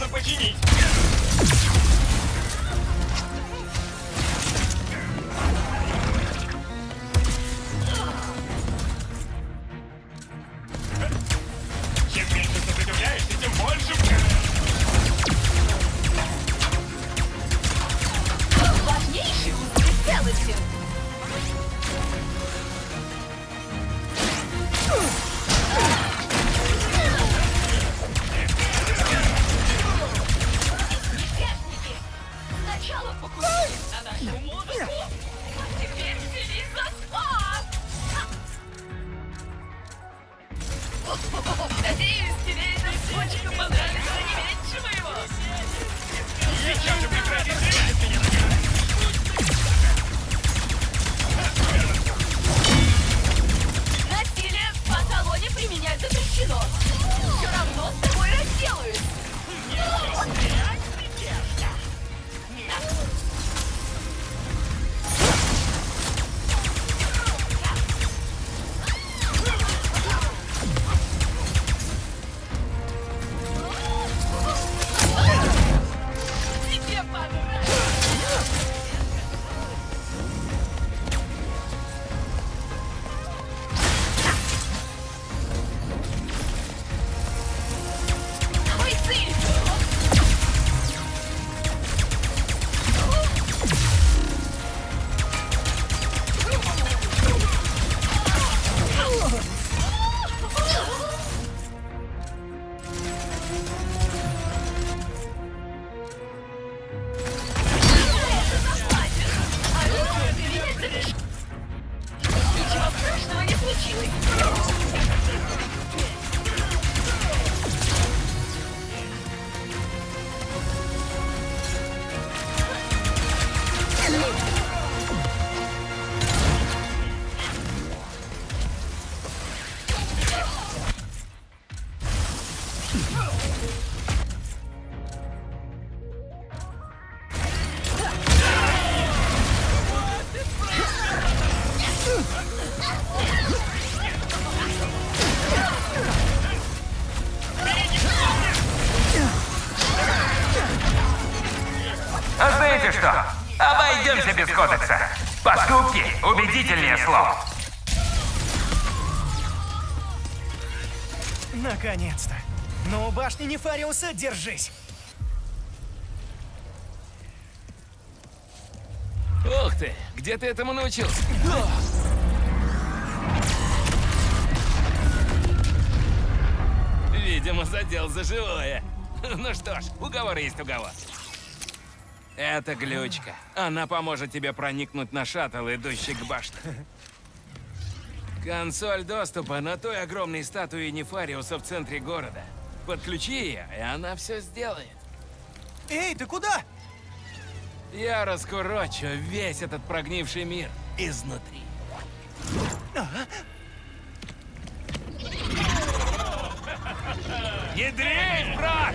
Можно починить. Чем меньше сопротивляешься, тем больше... Важнейший узел целости. Сначала покусили на нашу музыку, а теперь взялись за спа. Надеюсь, тебе эта штучка понравится не меньше моего. Сейчас же прекрати стрелять меня! Насилие в спа-салоне применять запрещено. Все равно с тобой разделаюсь. Тебе понравится. Бойцы! Ничего страшного не случилось. А знаете что? Обойдемся без кодекса. Поступки убедительнее слов. Наконец-то. Но у башни Нефариуса держись. Ух ты, где ты этому научился? Видимо, задел за живое. Ну что ж, уговор есть уговор. Это глючка. Она поможет тебе проникнуть на шаттл, идущий к башне. Консоль доступа на той огромной статуе Нефариуса в центре города. Подключи ее, и она все сделает. Эй, ты куда? Я раскурочу весь этот прогнивший мир изнутри. Не дрейф, брат!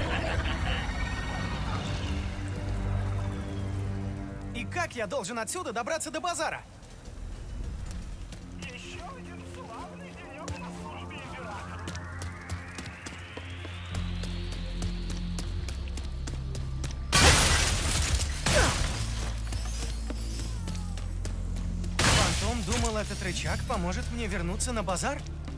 И как я должен отсюда добраться до базара? Фантом думал, этот рычаг поможет мне вернуться на базар?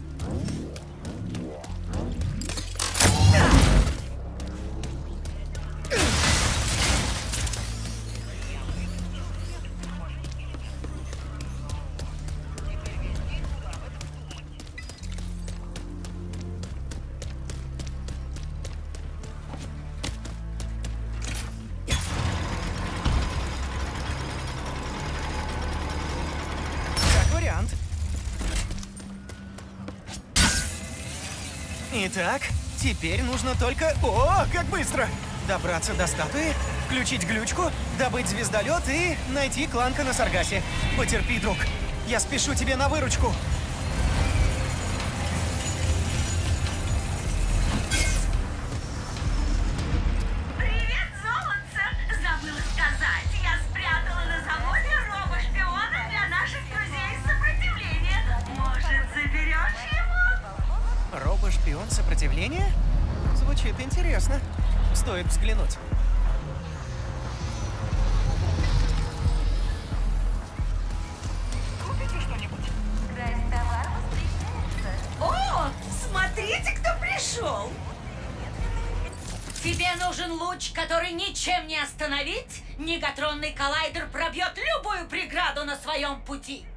Итак, теперь нужно только... О, как быстро! Добраться до статуи, включить глючку, добыть звездолет и найти Кланка на Саргасе. Потерпи, друг. Я спешу тебе на выручку. Привет, золотце! Забыла сказать, я спрятала на заводе робо-шпиона для наших друзей сопротивления. Может, заберешь его? Робо-шпион сопротивления? Звучит интересно. Стоит взглянуть. Купите что-нибудь? Красть товар встречается. О, смотрите, кто пришел! Тебе нужен луч, который ничем не остановить? Негатронный коллайдер пробьет любую преграду на своем пути.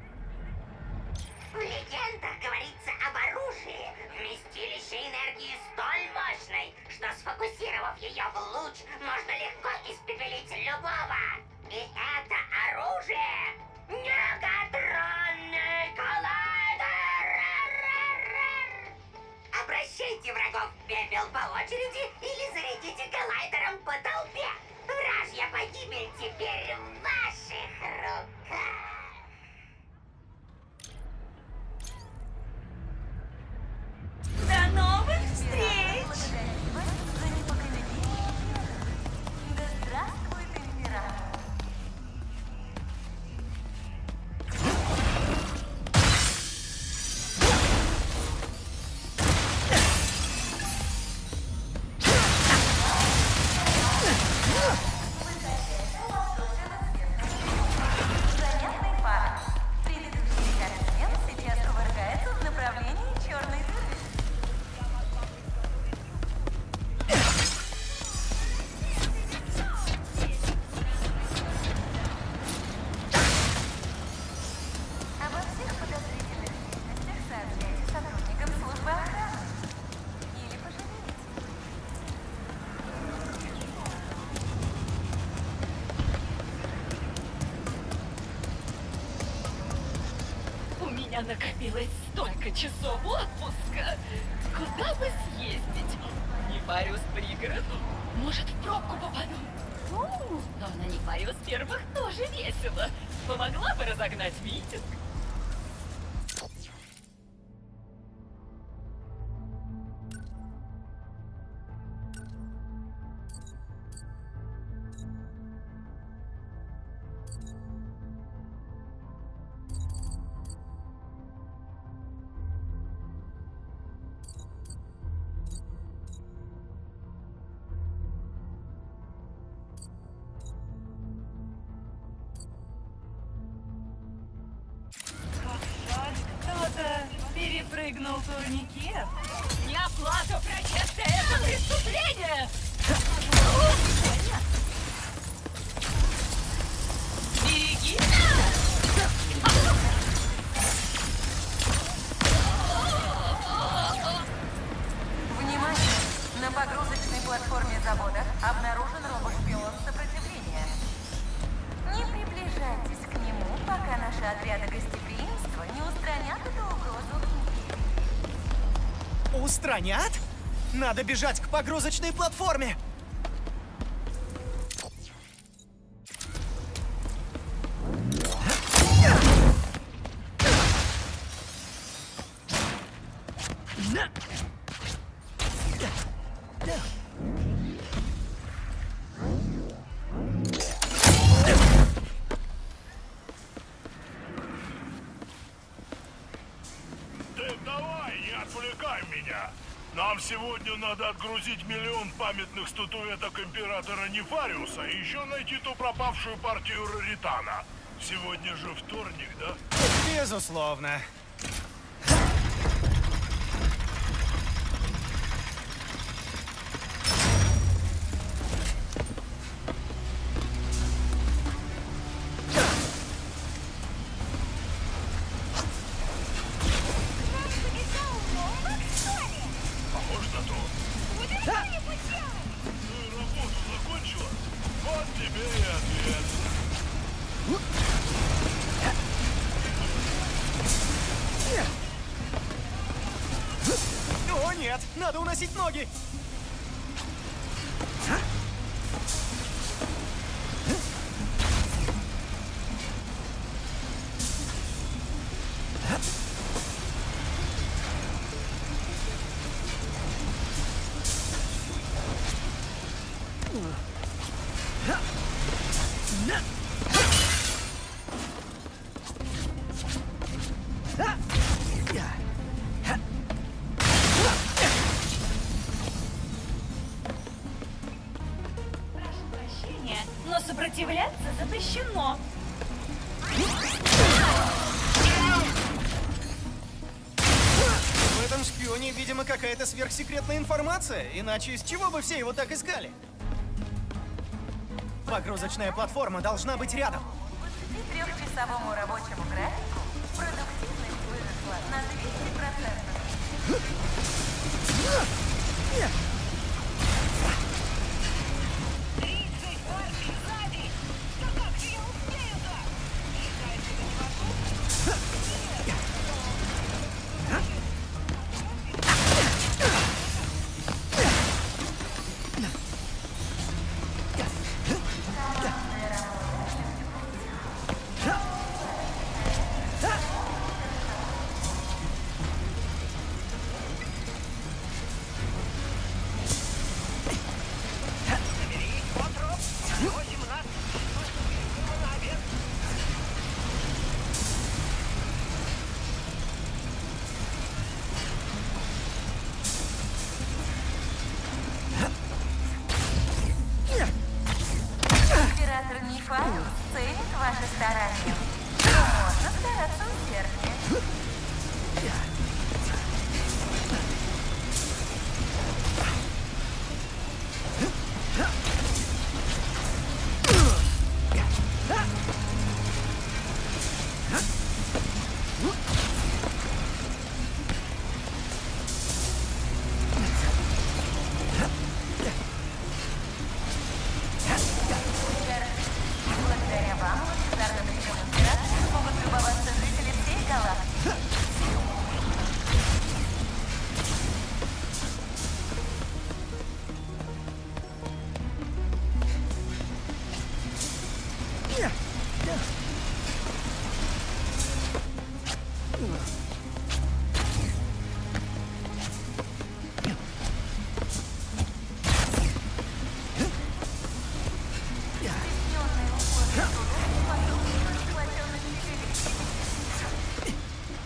В легендах говорится об оружии, вместилище энергии столь мощной, что сфокусировав ее в луч, можно легко испепелить любого. И это оружие — негатронный коллайдер! Обращайте врагов в пепел по очереди или зарядите коллайдером по толпе. Вражья погибель теперь в ваших руках. До новых встреч! За непоколебимое. Да здравствует император. Занятный факт. Предыдущий корабль сейчас кувыркается в направлении черной дыры. Обо всех подозрительных личностях сообщайте сотрудникам службы охраны. Или пожалеете. У меня накопилось столько часов отпуска. Куда бы съездить? Нефариус пригород. Может, в пробку попаду? Но на Нефариус первых тоже весело. Помогла бы разогнать митинг. Кто-то перепрыгнул турникет. Неоплата протеста — это преступление! Береги! Внимание! На погрузочной платформе завода обнаружен робошпион сопротивления. Не приближайтесь к нему, пока наши отряды гостеприимства не устранят эту угрозу. Устранят? Надо бежать к погрузочной платформе! Ты давай, не отвлекай меня. Нам сегодня надо отгрузить 1 миллион памятных статуэток императора Нефариуса и еще найти ту пропавшую партию Раритана. Сегодня же вторник, да? Безусловно. Похож на то. Ты работу закончила? Вот тебе и ответ. О, нет! Надо уносить ноги! видимо, какая-то сверхсекретная информация, иначе с чего бы все его так искали? Погрузочная платформа должна быть рядом. И трехчасовому рабочему графику продуктивность выросла на 200%. Император Нефариус ценит ваши старания. Но можно стараться усерднее. Благодаря вам лучезарным речам императора смогут любоваться жители всей галактики. Стесненные условия труда способствуют сплоченности коллектива.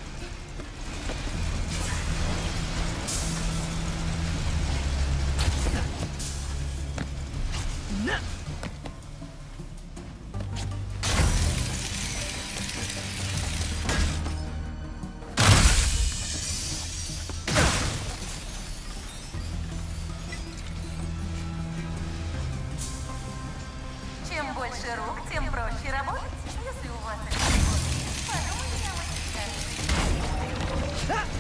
Чем больше рук, тем проще работать. Если у вас это не подумайте о мотивации.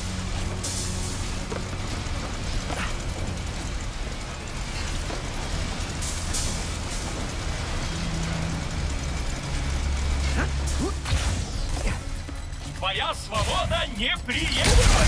Твоя свобода неприемлема!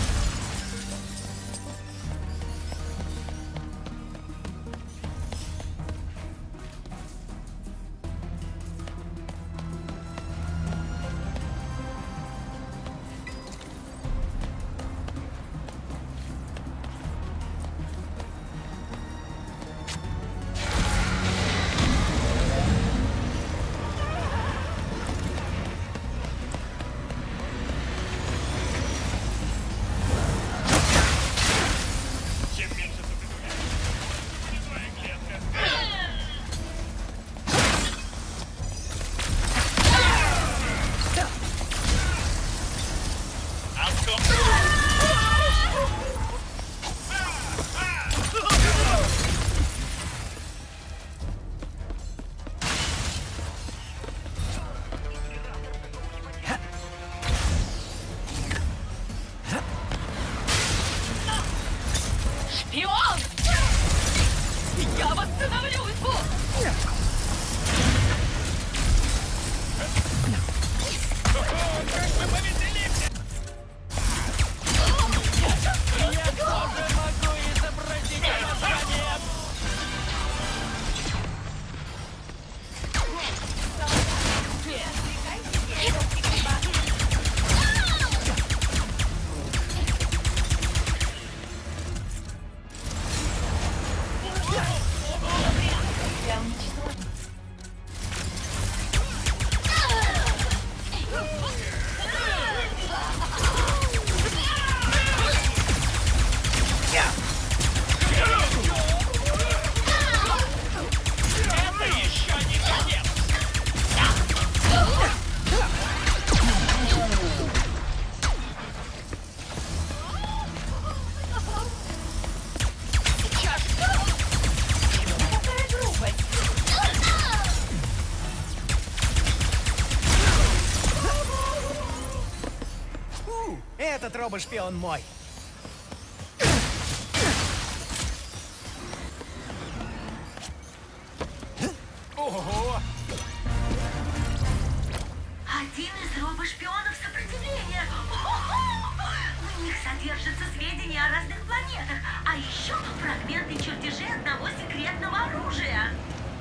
Шпион! Я восстановлю его! Я уничтожу. Этот робошпион мой. Ого! Один из робошпионов сопротивления. В них содержатся сведения о разных планетах, а еще фрагменты чертежей одного секретного оружия.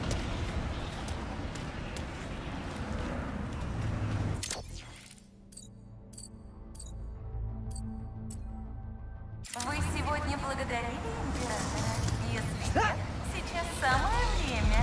Вы сегодня благодарили императора? Если нет, сейчас самое время.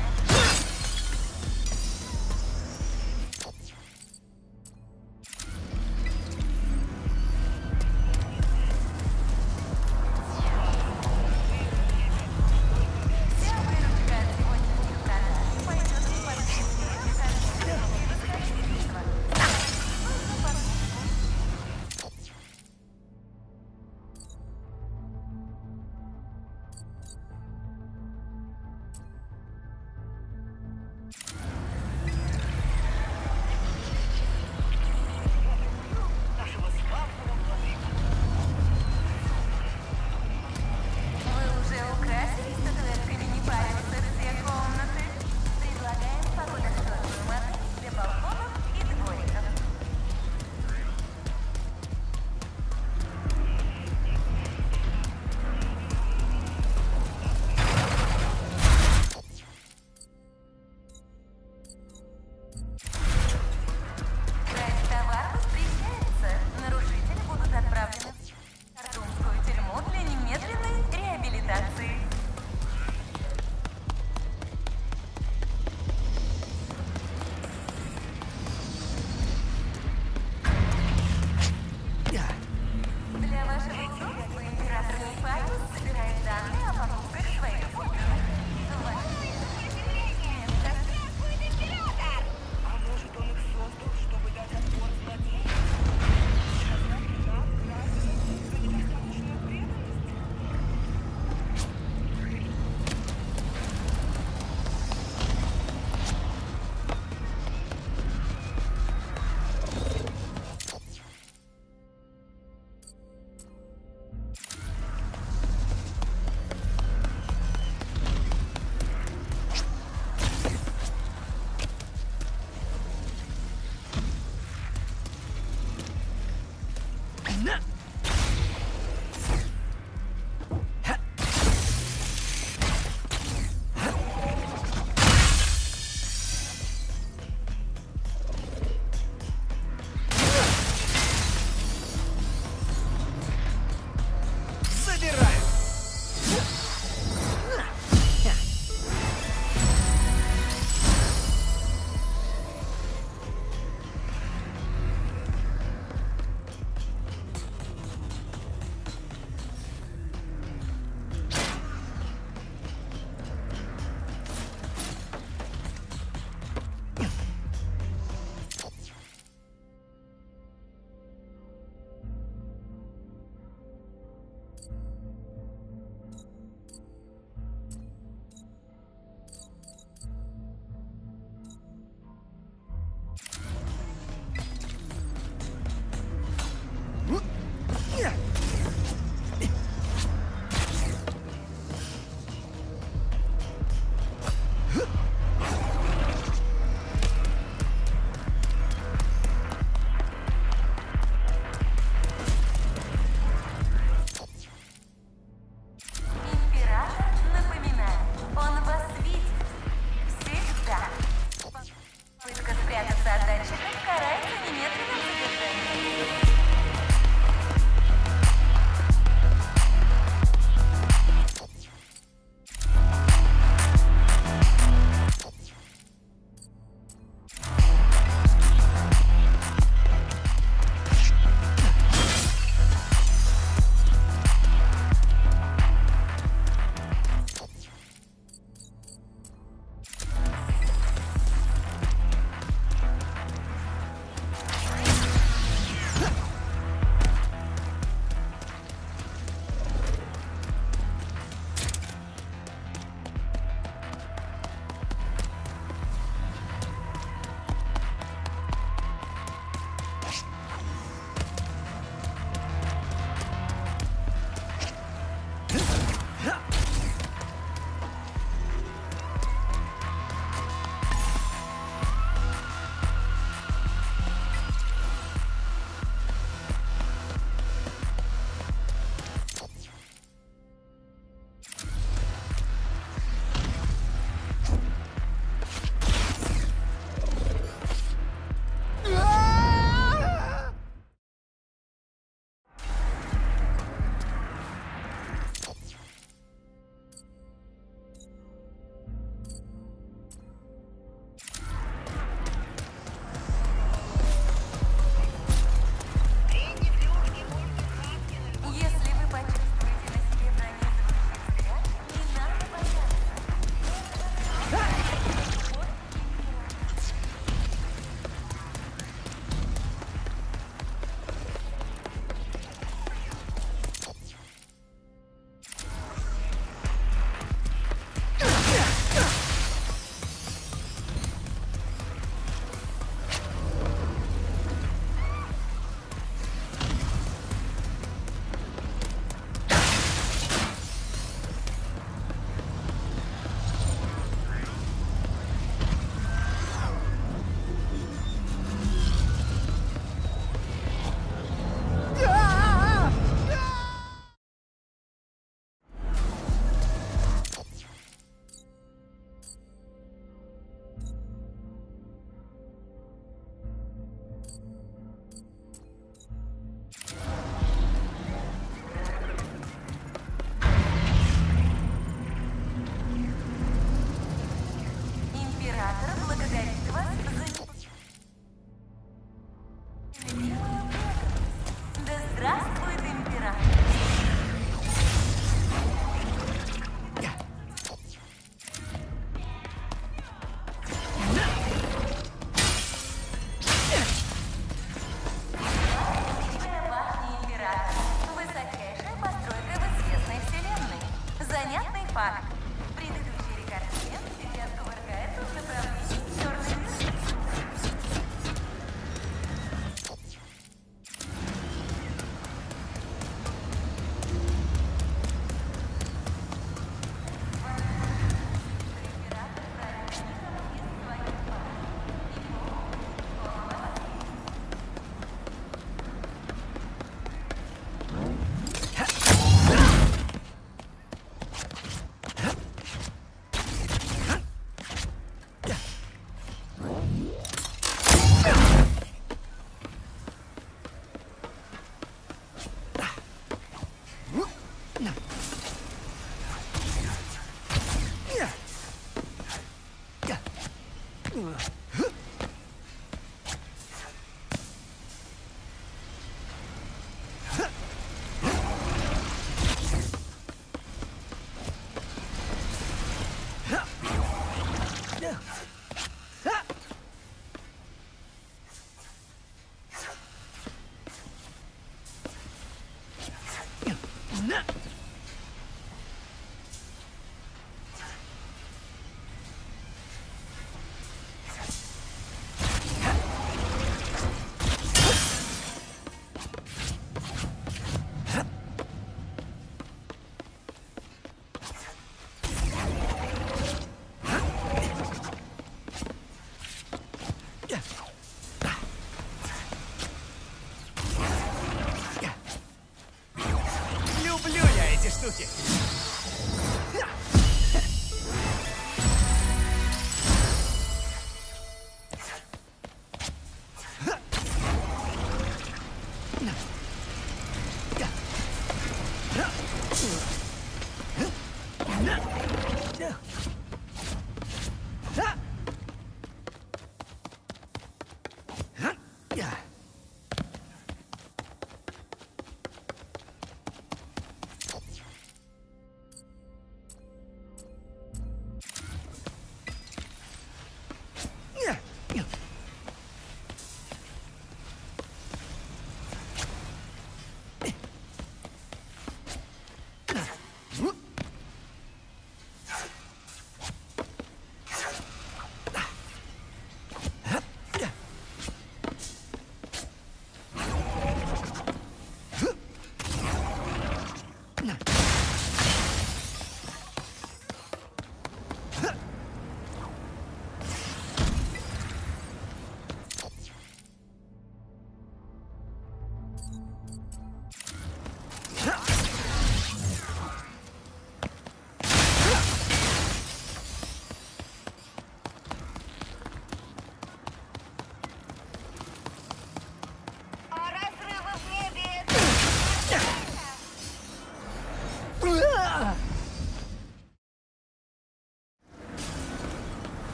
Вся выручка от сегодняшних продаж пойдет в поддержку искусства. Нужно подумать. Вы уже украсили статуэтками Нефариуса все комнаты. Предлагаем погодотворную модель для балконов и двориков. Красть товар воспрещается. Нарушители будут отправлены в Картумскую тюрьму для немедленной реабилитации. Для вашего удобства император Нефариус собирает данные о покупках своих подданных. Ваши А может, он их создал, чтобы дать отпор злодеям? Сказать нам, гражданам, за недостаточную преданность? Забираю. здравствует император. Башня императора. Высочайшая постройка в известной вселенной. Занятный факт. Предыдущий рекордсмен сейчас кувыркается в направлении черной дыры. Люблю я эти штуки.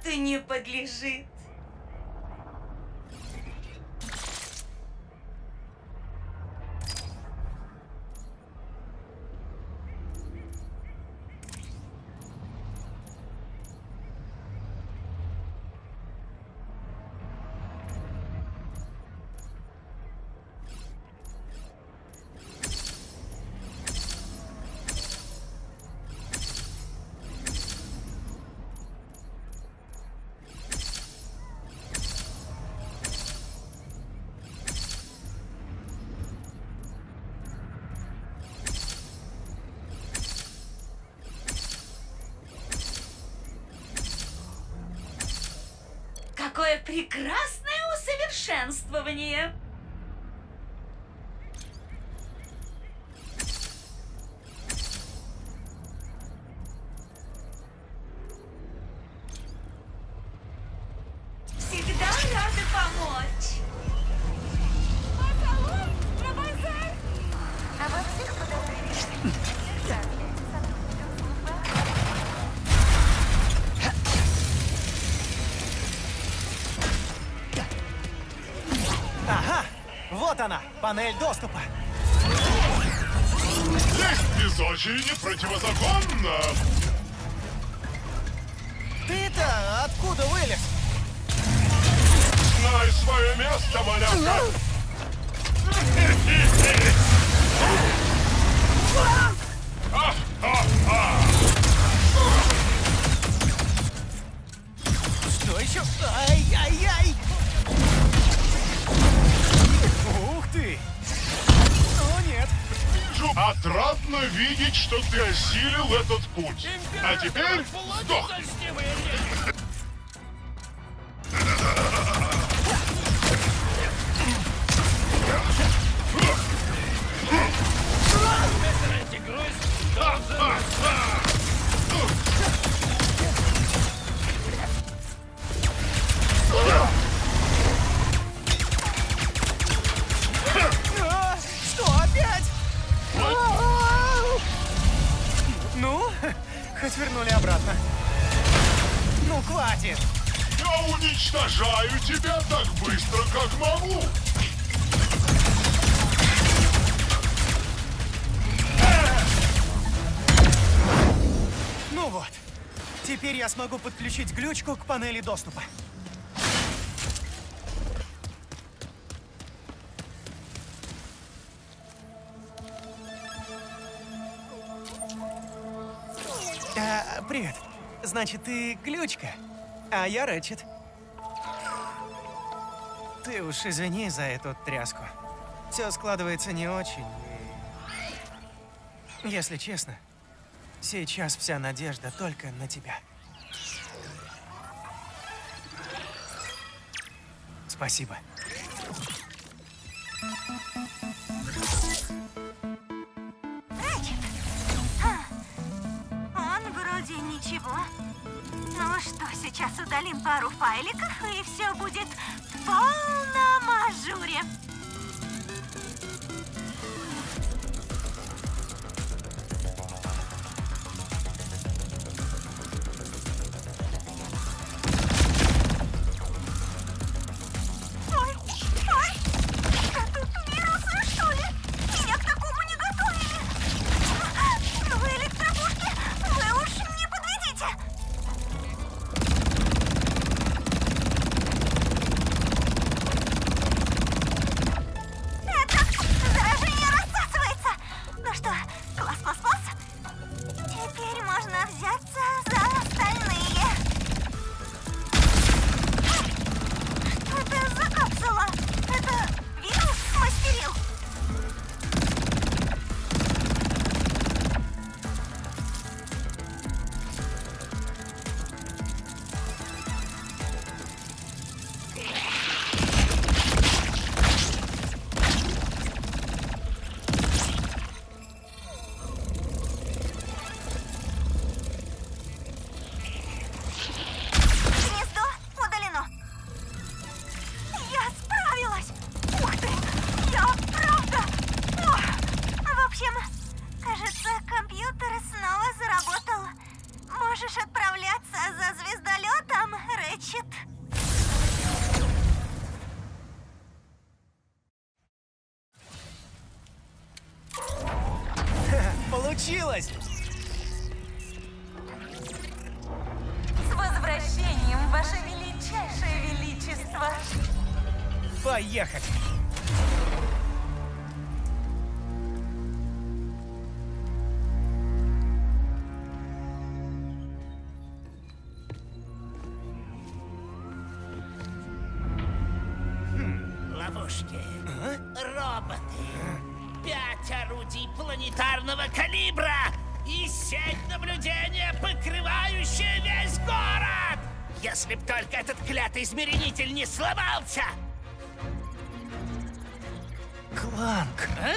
тесту не подлежит. Какое прекрасное усовершенствование! Всегда рада помочь. Обо всех подозрениях. Ага, вот она, панель доступа. Лезть без очереди противозаконно. Ты-то откуда вылез? Знай свое место, малявка. Что еще? Ай-яй-яй! Ух ты! О, нет! Отрадно видеть, что ты осилил этот путь. А теперь сдох. А, что опять? Ну, хоть вернули обратно. Ну, хватит! Я уничтожаю тебя так быстро, как могу. Ну вот. Теперь я смогу подключить глючку к панели доступа. Привет. Значит, ты глючка, а я Рэтчет. Ты уж извини за эту тряску. Все складывается не очень. И, если честно, сейчас вся надежда только на тебя. Спасибо. Он вроде ничего. Ну что, сейчас удалим пару файликов, и все будет в полном ажуре. Ой, да тут вирусы, что ли? Меня к такому не готовили. Вы, электропушки, вы уж не подведите. Получилось! С возвращением, Ваше Величайшее Величество! Поехали! Ловушки. Роботы. 5 орудий планетарного калибра. И сеть наблюдения, покрывающая весь город. Если б только этот клятый измеренитель не сломался. Кланк! А?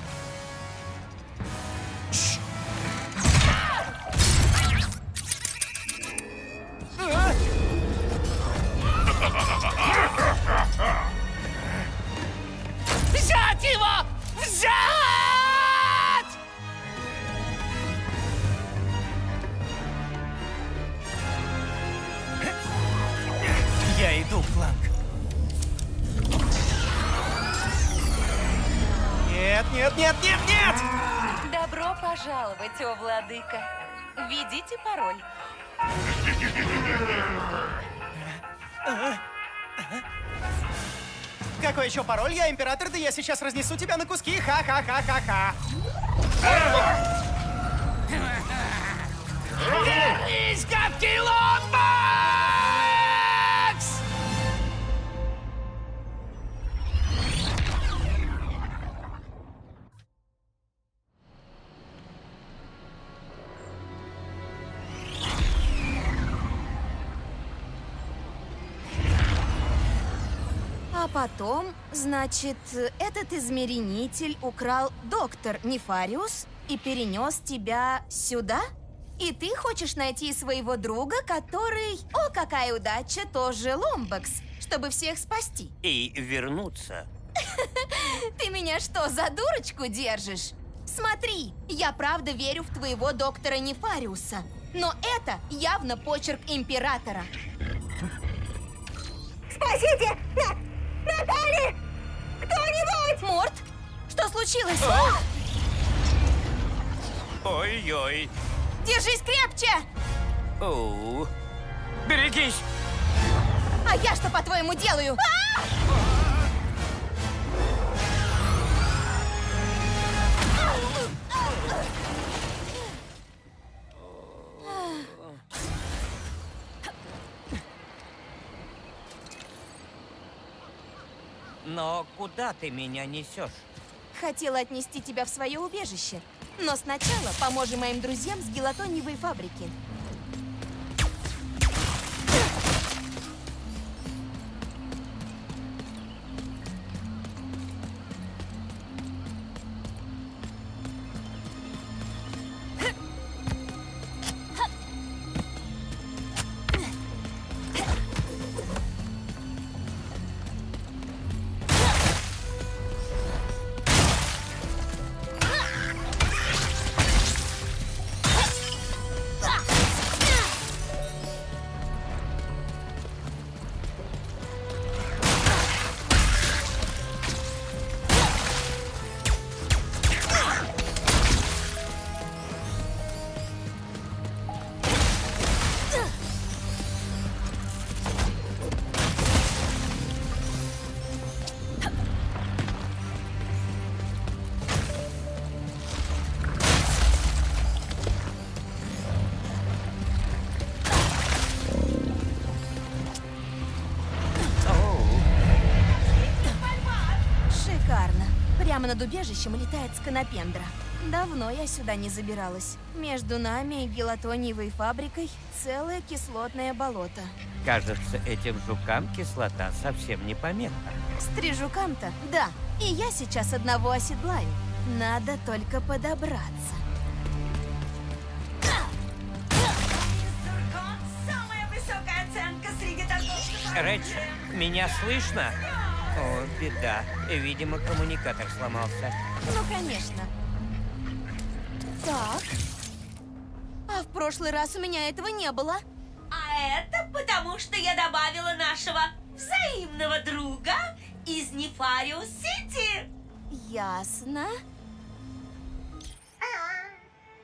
Взять его! Взять! Я иду, Кланк. Нет, нет, нет, нет, нет! Добро пожаловать, о владыка. Введите пароль. Какой еще пароль? Я император, да я сейчас разнесу тебя на куски. Ха-ха-ха-ха-ха. Вернись, гадкий Ломбакс! А потом, значит, этот измеренитель украл доктор Нефариус и перенес тебя сюда? И ты хочешь найти своего друга, который, о, какая удача, тоже Ломбакс, чтобы всех спасти? И вернуться. Ты меня что, за дурочку держишь? Смотри, я правда верю в твоего доктора Нефариуса, но это явно почерк императора. Спасите! Натали! Кто-нибудь! Морт, что случилось? Ой-ой. Держись крепче! Оу. Берегись! А я что, по-твоему, делаю? Но куда ты меня несешь? Хотела отнести тебя в свое убежище. Но сначала поможем моим друзьям с гелатониевой фабрики. Прямо над убежищем летает сканопендра. Давно я сюда не забиралась. Между нами и гелатониевой фабрикой целое кислотное болото. Кажется, этим жукам кислота совсем не помеха. Стрижукам-то, да. И я сейчас одного оседлаю. Надо только подобраться. Самая высокая оценка среди торговцев. Рэдж, меня слышно? О, беда. Видимо, коммуникатор сломался. Ну, конечно. Так. А в прошлый раз у меня этого не было. А это потому, что я добавила нашего взаимного друга из Нефариус-Сити. Ясно.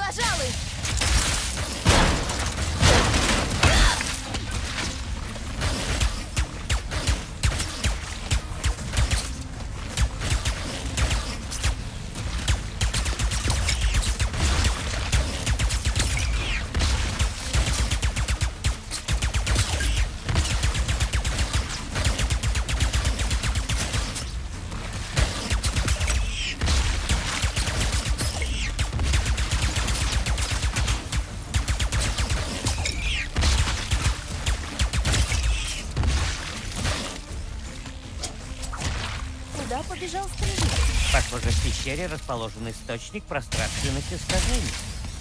Пожалуй. Куда побежал стрижик? Похоже, в пещере расположен источник пространственных искажений.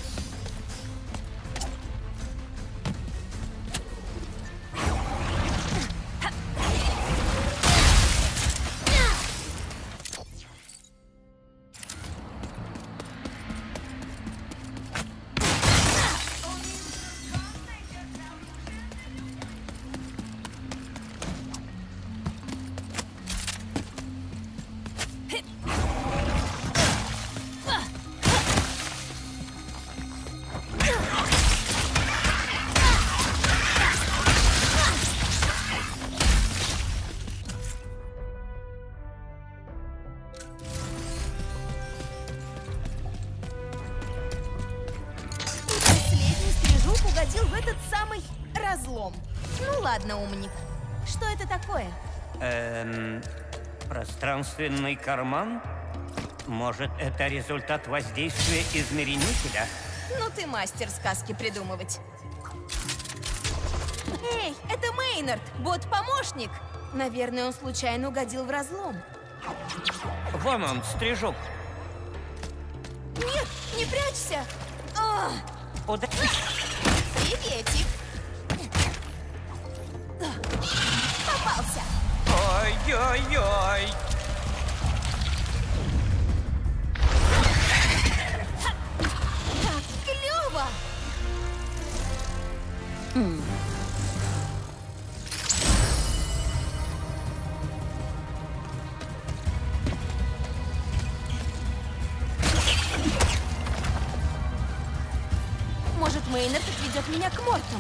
Угодил в этот самый разлом. Ну ладно, умник. Что это такое? Пространственный карман? Может, это результат воздействия измеренителя? Ну ты мастер сказки придумывать. Эй, это Мейнард, бот-помощник. Наверное, он случайно угодил в разлом. Вон он, стрижок. Нет, не прячься. Приветик. Попался. Ой-ой-ой. Как клёво. Может, Мейнард отведет меня к Мортам?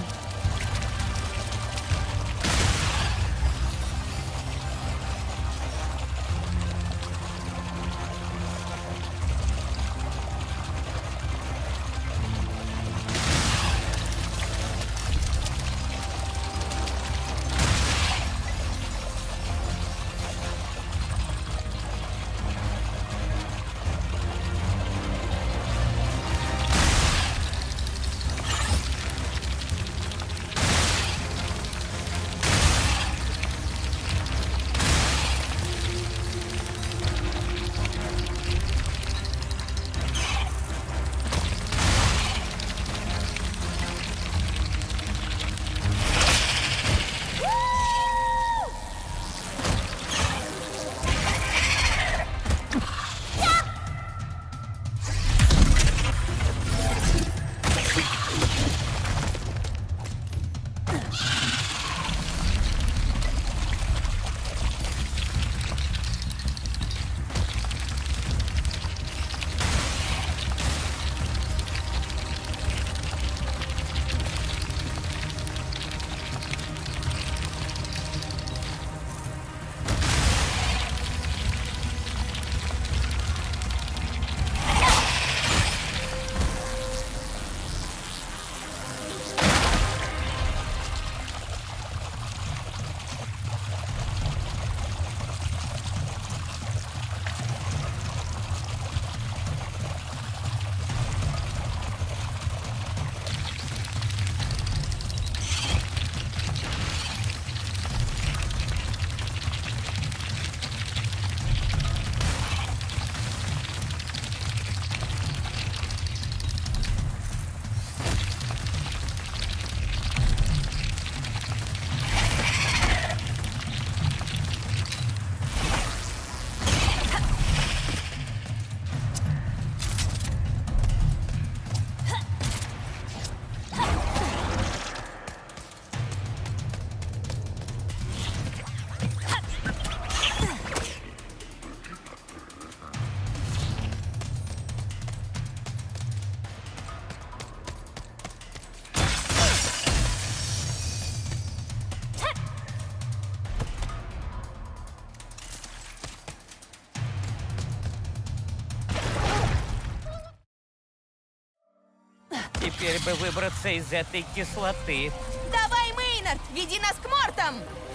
Теперь бы выбраться из этой кислоты. Давай, Мейнард, веди нас к Мортам!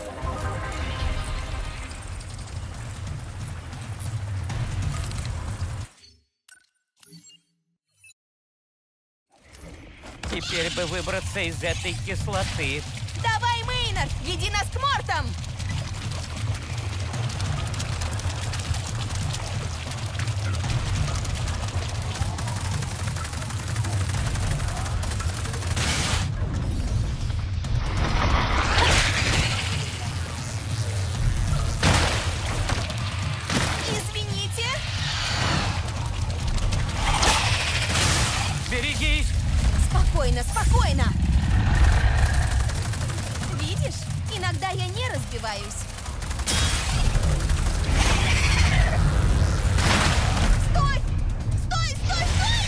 Теперь бы выбраться из этой кислоты. Давай, Мейнард, веди нас к Мортам! Извините. Берегись! Спокойно, спокойно! Видишь, иногда я не разбиваюсь. Стой! Стой, стой, стой!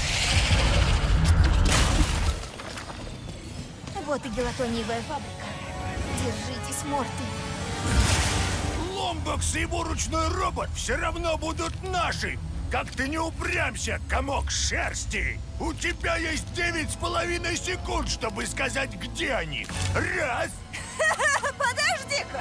Вот и гелатониевая фабрика. Держитесь, Морты. Ломбокс и его ручной робот все равно будут наши! Как ты не упрямся, комок шерсти! У тебя есть 9,5 секунд, чтобы сказать, где они. Раз! Подожди-ка!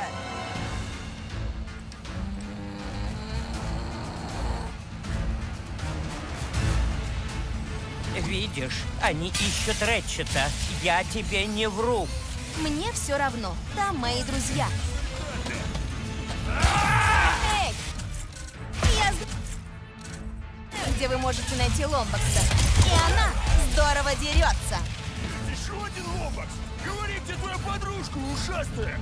Видишь, они ищут Рэтчета. Я тебе не вру. Мне все равно. Там мои друзья. Эй! Я знаю, где вы можете найти Ломбокса. И она здорово дерется. Еще один ломбокс! Говори, где твоя подружка, ушастая!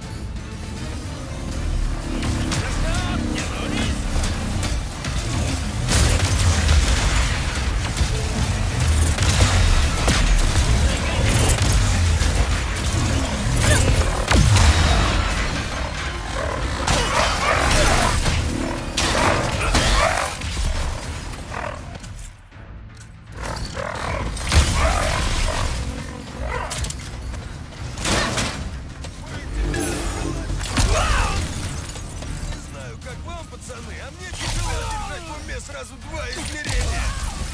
Сразу два измерения.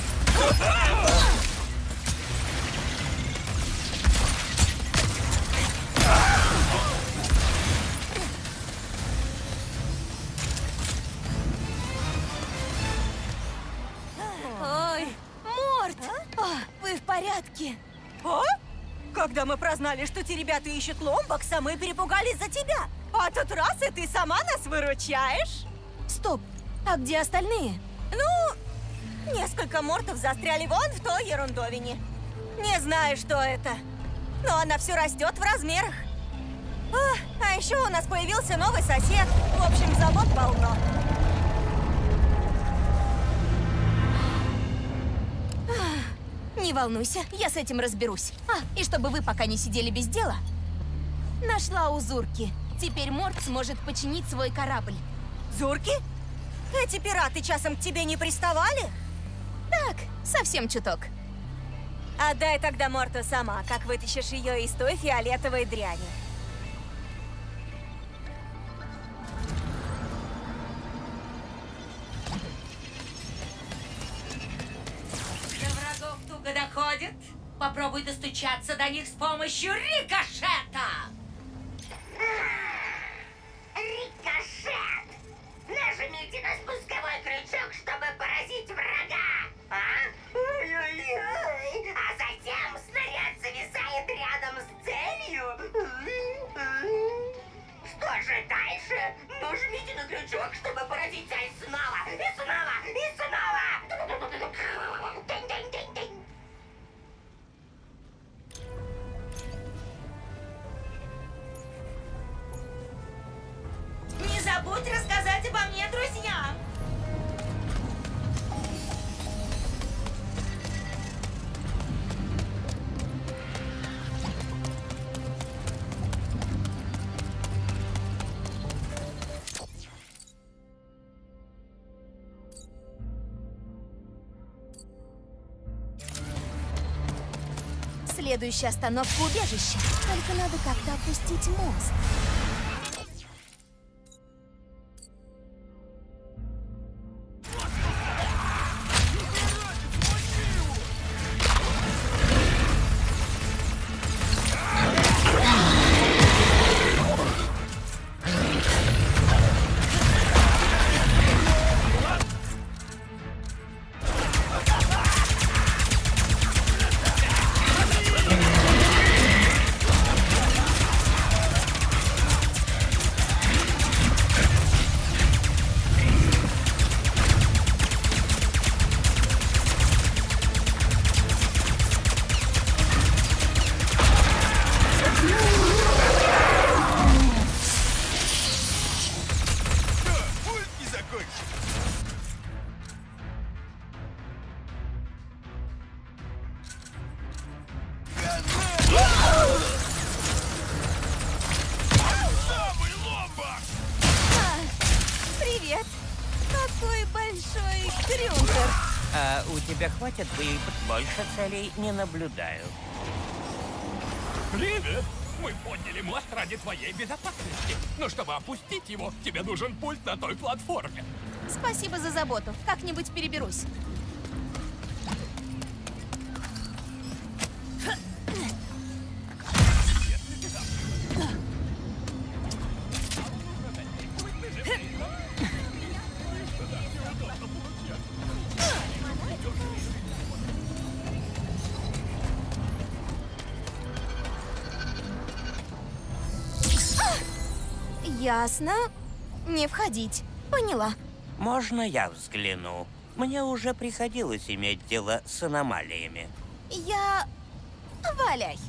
Ой, Морт! Вы в порядке? А? Когда мы прознали, что те ребята ищут Ломбокса, мы перепугались за тебя. А тут раз, и ты сама нас выручаешь. Стоп! А где остальные? Ну, несколько мортов застряли вон в той ерундовине. Не знаю, что это, но она все растет в размерах. А еще у нас появился новый сосед. В общем, забот полно. Не волнуйся, я с этим разберусь. И чтобы вы пока не сидели без дела, нашла у Зурки. Теперь Морт сможет починить свой корабль. Зурки? Эти пираты часом к тебе не приставали? Так, совсем чуток. Отдай тогда Морту сама, как вытащишь ее из той фиолетовой дряни. До врагов туго доходит. Попробуй достучаться до них с помощью рикошета. Рикошет! Нажмите на спусковой крючок, чтобы поразить врага. Ой-ой-ой. А затем снаряд зависает рядом с целью. Что же дальше? Нажмите на крючок, чтобы поразить цель снова. И снова, и снова. Динь-динь-динь-динь. Не забудь рассказать обо мне друзьям. Следующая остановка — убежище. Только надо как-то опустить мост. Какой большой крюкер. А у тебя хватит боевых? Больше целей не наблюдаю. Привет! Мы подняли мост ради твоей безопасности. Но чтобы опустить его, тебе нужен пульт на той платформе. Спасибо за заботу. Как-нибудь переберусь. Ясно. Не входить. Поняла. Можно я взгляну? Мне уже приходилось иметь дело с аномалиями. Валяй.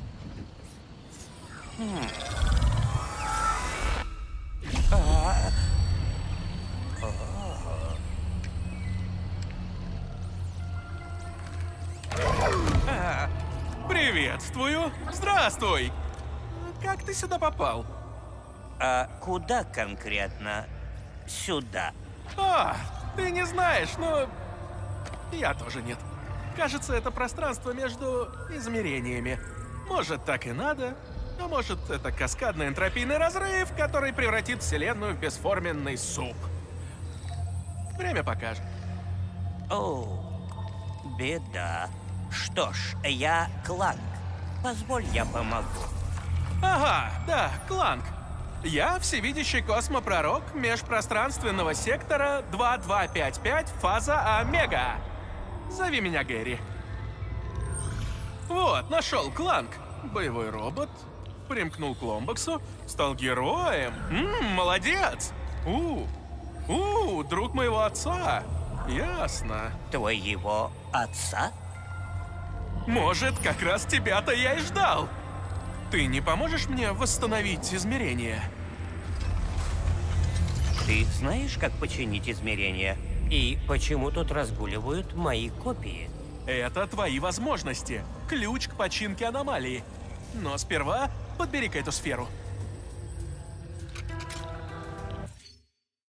Приветствую. Здравствуй. Как ты сюда попал? А куда конкретно? Сюда. Ты не знаешь, но я тоже нет. Кажется, это пространство между измерениями. Может, так и надо, а может, это каскадный энтропийный разрыв, который превратит Вселенную в бесформенный суп. Время покажет. О, беда. Что ж, я Кланк. Позволь, я помогу. Ага, да, Кланк. Я всевидящий космопророк межпространственного сектора 2255, фаза Омега. Зови меня Гэри. Вот, нашел Кланк. Боевой робот. Примкнул к Ломбоксу. Стал героем. Молодец. Друг моего отца. Ясно. Твоего отца? Может, как раз тебя-то я и ждал. Ты не поможешь мне восстановить измерения? Ты знаешь, как починить измерения? И почему тут разгуливают мои копии? Это твои возможности. Ключ к починке аномалии. Но сперва подбери-ка эту сферу.